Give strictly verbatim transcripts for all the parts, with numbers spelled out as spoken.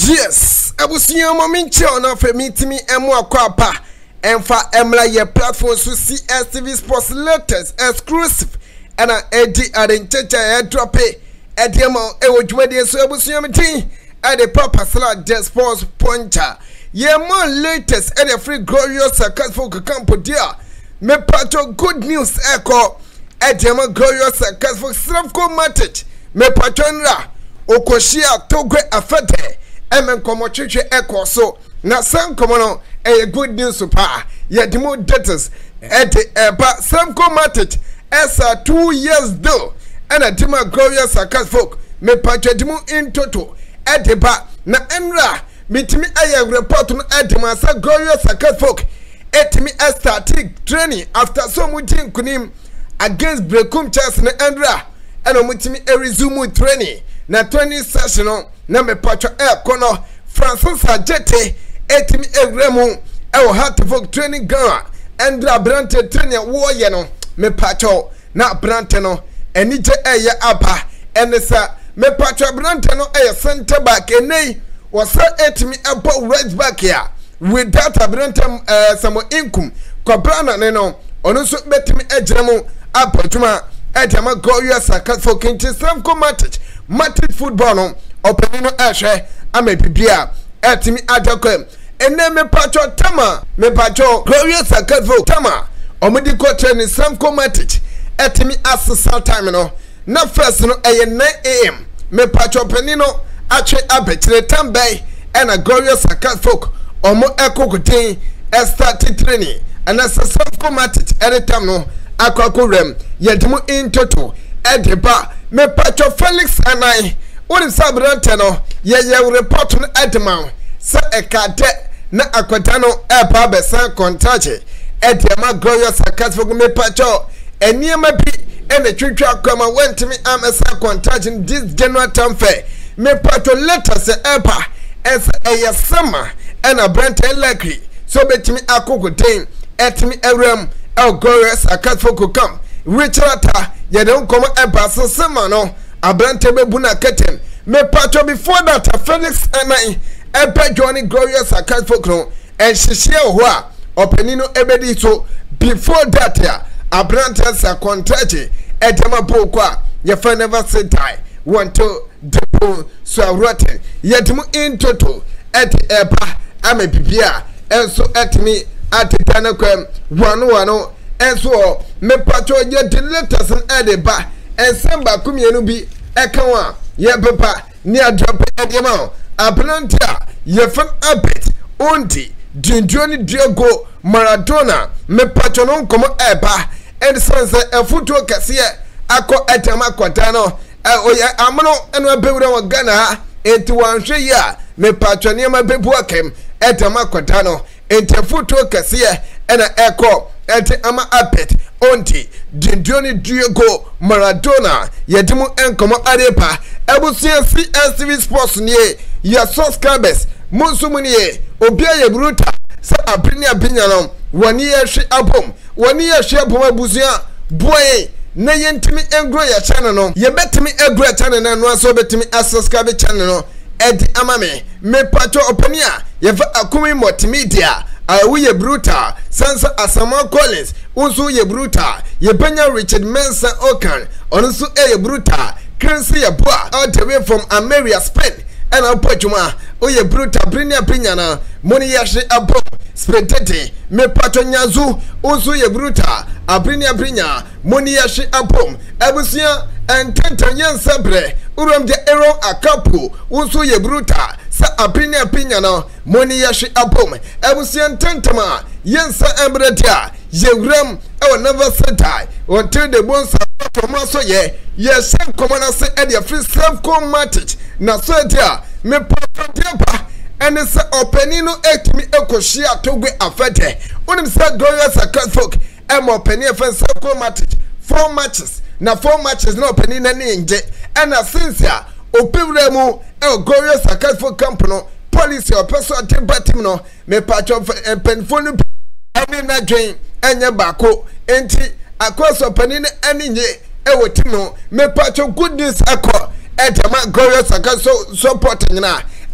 Yes, abusuya mominche ona fe mitimi emu akwapa emfa emla ye platform so C S T V Sports latest exclusive ana edi arenchecha e drop e ediamo e wodwade so abusuya mitin at the proper slot the sports puncher ye more latest and the free glorious successful campo dia me pato good news echo ediamo glorious successful Slavko Matic me patronra okoshia togwe afete emen komo chiche echo so na sam komo no e good news pa ye demo debtors at the eba Slavko Matic esa two years do and a demo glorious successful me patrodimo in total edeba na enra mitimi aye report no edema sa glorious successful etimi starting training after so much kunim against Brekum Chelsea na enra eno mutimi e resume training na training session no na me patro e kono Francis Ajete etimi egremu e wo heart training gara endra brante training wo ye no me patro na brante no enije eye apa enesa me patro brante no eye center back enei wasa etimi abo right back here with that brante uh, some income kwabrana ne no ono so betimi egremu apotuma etama goyo successful kinti Slavko Matic Matic football no openino ehwe ame bibia etimi adakwe ene me patro tama me patro glorious successful tama omudi ko training Slavko Matic etimi assessment time no na first no eye nine A M me patro penino atwe abetire tambay ena glorious successful omo ekokotin start training and as Slavko Matic anytime no akwako rem yedimo in total edeba me patro Felix Annan woni sabrante no ye ye report no edema sa ekade na akwata no eba besan contact edema glorious successful me patro eniema bi ene twitwa akoma wentimi amesa contact in this January term fair me patro letter se eba es eye sama ena brante likely so betimi akoko den etimi erem el glorious successful come Richard ye don't come eba so sama no abrante bebu na keten me patro before that Felix Annan ebe Johnny glorious successful no and shishia ho a openino ebedi so before that ya abrante sa contract edema pokwa ye fa never say die want to depo so rotten yet mu in total at eba ame bibia enso etimi atitana kwem wano wano enso me patro ye the letters and edeba ensemba kumienu bi ekanwa ye papa ni adrop edema aplantia ye fan abet onti dindoni Diego Maradona me patro no komo eba and sanse efuto kase akọ etema kwatano oye amono eno abewura wa Ghana enti wanhwe ya me patro ne ma bebu akem etema kwatano enti efuto kase ena eko enti ama apet onti dindoni Diego Maradona yedimu enkomo arepa ebusia C S T V Sports nie ya subscribers munsumuni obia ye bruta sa abrinia binyano wani ye hwe abom wani ye hwe abom abusia boy na yentimi engro ya channel no ye betimi engro channel na no aso betimi subscribe channel no edi amame me pato opania ye va akumi multimedia awu ye bruta sansa asama Collins unsu ye bruta ye benya Richard Mensa Okan onsu e ye bruta Crazy ye boa all the way from America Spain and opojuma o ye bruta brinia brinyana moni yashe abo spretete me pato nyazu unsu ye bruta abrinia brinya moni yashe abom ebusia ententa yensabre urom de ero akapu unsu ye bruta sa abrinia brinyana moni yashe abom ebusia ententama yensa embretia yewram e never say die until the bones from so ye yes same common say e dey free Slavko Matic na so dia me papa and it's openino etimi ekoshia togwe afete unim say glorious successful e mo openi fan Slavko Matic four matches na four matches na openi na nje and since ya opewra mu e glorious successful camp no police or person team no me patch of penfonu eni na dwen enye bako enti akoso panine eni nye ewo tim no me patch good news akọ etema glorious successful support na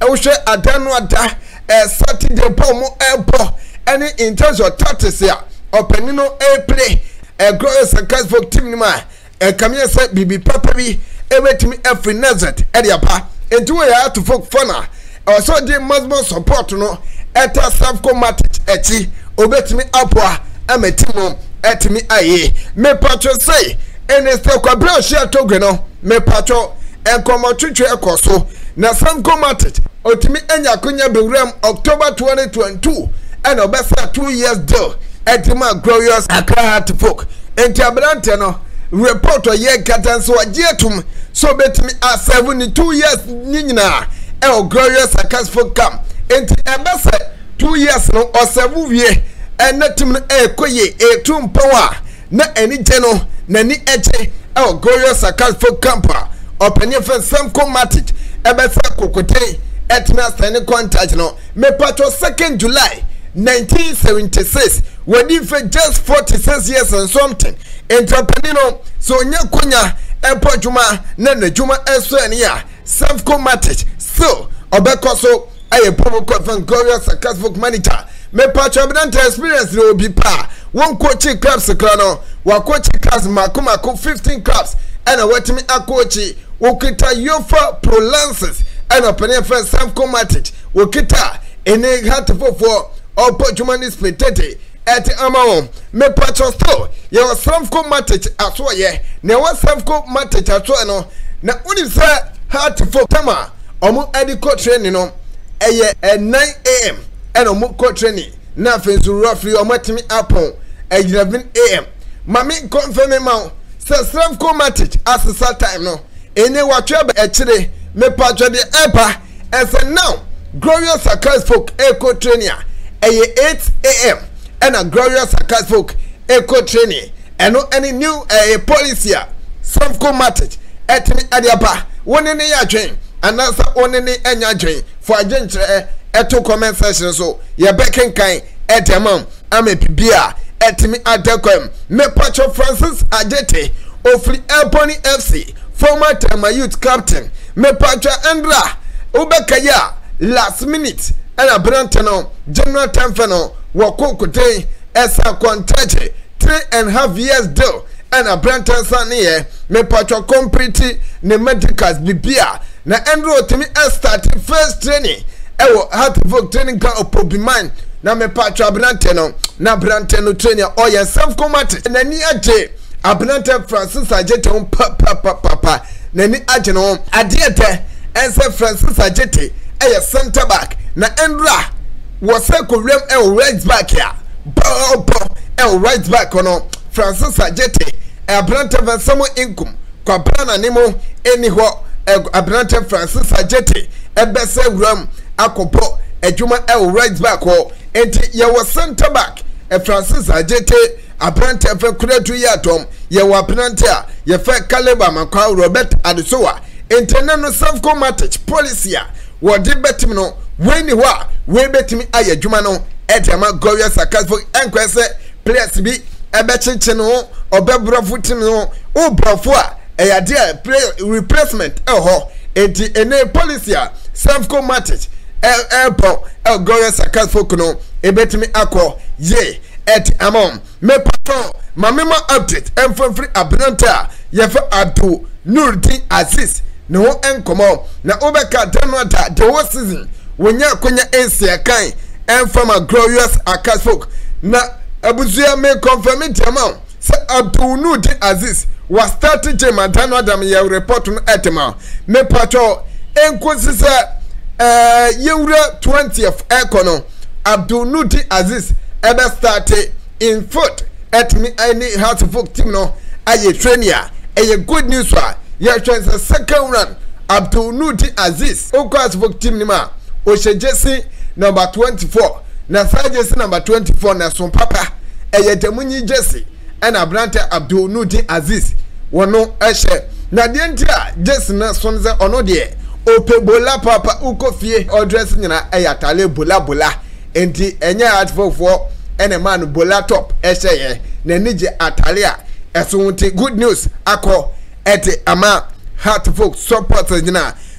wo hwe adanu ada eh Saturday bom ebo any in terms of tactics ya openino e play e grow successful team ni ma e kamia say bibi papa bi e wetimi every nazet e dia pa enti we ya to folk fana also dey must support no eta Slavko Matic echi obetimi apoa ametimo etimi aye me patro say ene se kwa bra share togwe no me patro enkomo twetwe ekoso na Slavko Matic otimi enya konya bewram October twenty twenty-two and obesa two years deal etima glorious Accra to folk enti abrante no report o ye katan so agietum so betimi a seventy-two years nyina e o glorious Accra folk camp enti ebesa two years no o seven wie enetim no e koye e tumpawa na eni geno na ni eche e o glorious Accra folk camp openye fe Slavko Matic ebesa kokote etna sign contract no me patro second July nineteen seventy-six when if just forty-six years and something entrepreneur so nya konya empo juma na na juma eso ene ya Slavko Matic so obekoso aye promo code glorious successful manager me patro abdant experience no bi pa won coaching clubs krano wa coaching class makoma ko fifteen clubs and wetimi akochi wokita yofa prolances and open for Slavko Matic wokita ene hatfo for opo jumani spetete et amao me patro store ye Slavko Matic aso ye ne wa Slavko Matic aso no na uni say hatfo tama omo edico training no eye nine a m and omo co training na fensu roughly omo timi apon eleven a m mami confirm ma say Slavko Matic as that time no ene watwe be echire me patro de epa and say now glorious Accra folk eco training eight a m and a glorious Accra folk eco training and no any new uh, policy Slavko Matic etimi adiapa woni ne ya dwen anasa woni ne enya dwen for agentry eto comment section so ye beken kan etemam ame bibia etimi adekwem me patro Francis Ajete ofri Elponi F C former Tema youth captain me patro Andra ubekaya last minute and a brantano general temfano wako kote esa contract three and a half years do and a brantan saniye me patro complete ne medicals bibia na Andrew timi start first training ewo heart vote training ka opobiman na me patro brantano na brantano trainer oya Slavko Matic na ni aje abrantan Francis Ajete on papa papa na ni aje no adiete ense Francis Ajete a center back na Endra was a Korean el right back here. El right back on Francis Ajete, a brand of some income, Quabrana Nemo, anyhow, a brand of Francis Ajete, a best rum, a copo, a Juma el right back or and you was center back, a Francis Ajete, a brand of a credit yatom, you were planter, your fair caliber, Macau Robert Adesoa, internal Slavko Matic, policy. What did betim no when you are we betimi aye dwuma no etema glorious successful enquest players bi ebechinche no obebrofo tim no obrofo a eyade play replacement eho enti ene policy a Slavko Matic el elpo el glorious successful no ebetimi akọ ye et amom me patron mamema update emfom free abnanta yefa Abdul Nurdin Aziz no enkomo na obeka denota the whole season wonya konya ensia kan enfama glorious Accra folk na abuzua me confirm it amount say Abdul Nurdin Aziz was started Jema Danodam ye report no etema me patro enkosi say eh yewura twentieth econo Abdul Nurdin Aziz ebe started in foot at me any house folk team no aye trainer eye good news wa ya chance second run Abdul Nurdin Aziz okwas folk team ni ma o shejesi number twenty-four na sajesi number twenty-four na son papa eye demunyi jesi and abrante Abdul Nurdin Aziz wono ehye na de ntia jesi na sonze ono de ope bola papa ukofie odress nyina eye tale bola bola enti enye atfofo ene man bola top ehye ye na nije atale a eso wonte good news akọ ete ama heart folk support nyina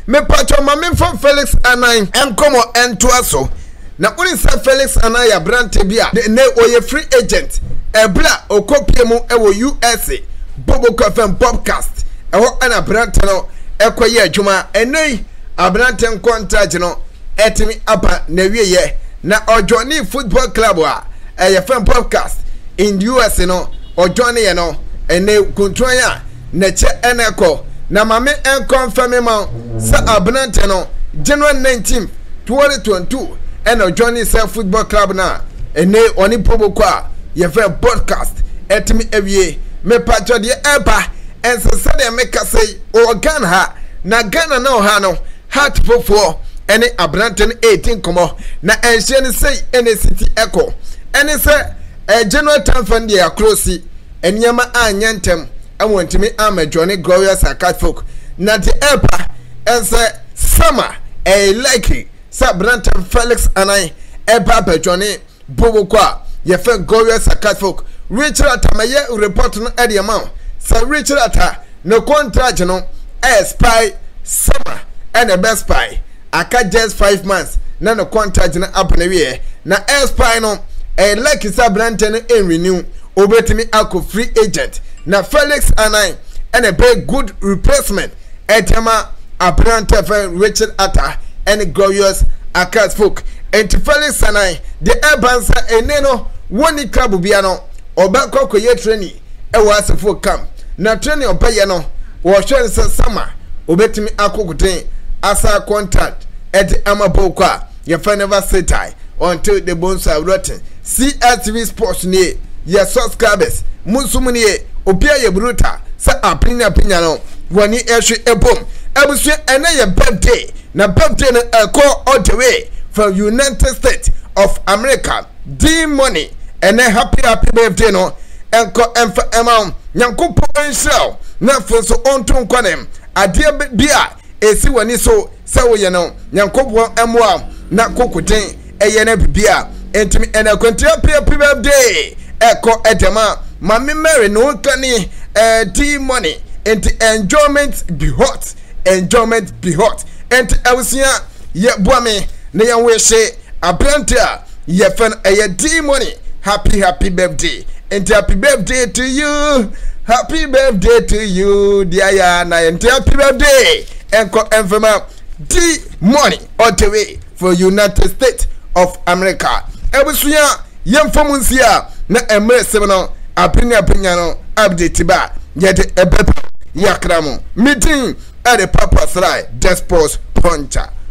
me pacho mame from Felix Annan enkomo entoaso na uni sa Felix Annan ya brante bia ne oye free agent ebla okopie mu ewo U S A Bobo Kafem podcast ewo ana brante no ekoye adwuma enei abrante contract no etimi apa na wieye na ojoni football club a eye fem podcast in U S A no ojoni ye no ene kuntwan ya na che eneko na mame en confirm ma sa abrante no January nineteenth twenty twenty-two ene ojoni se football club na ene oni Bobo kwa ye fem podcast etimi ewie me patcho de eba en se se de me kase o Ghana ha na Ghana na o ha no heart fofo ene abrante no eighteen komo na enhye ne sei ene city echo ene se eh, January tenth fund ya close enyama anyentem awontimi amajone glorious akatfolk na de eba ense summer eh likely sa brante Felix Annan eba bajone Bobo kwa ye fe glorious akatfolk Richard Atamaye report no e de amount sa Richard Ata no contract no expire summer and the best spy aka just five months na no contract na up na wie na expire no e like sa brante no en renew obetimi ako free agent na Felix Annan and a very good replacement etema abrante for Richard Ata and glorious akas folk and Felix Annan the urbansa eneno woni club bia no obakọ koye training e wasefo camp na training obaye no wo hwe se summer obetimi akokuten asa contract at amabokwa ye fa never say tie until the bones are rotten. C S T V Sports ne ye subscribers munsum ne opia ye bruta sa apinya pinya no wani ehwe ebom abusu ene ye birthday na birthday no eko all the way from United States of America D money ene happy happy birthday no enko emfa emam nyankopo ensel na fonso onto nkwanem ade bia esi wani so se wo ye no nyankopo emwa na kokuten eye na bibia entimi ene kwenti happy birthday eko edema mami Mary no kani eh D money enti enjoyment be hot enjoyment be hot enti awusia ye boame ne yan we hye abrante a ye fen eye D money happy happy birthday and happy birthday to you happy birthday to you dear Yana and happy birthday enko enfema D money all the way for United States of America ebusuya yemfomunsia na emre semno apinya apinya no update ba yede ebepa yakramo meeting at the papa slide despos puncher.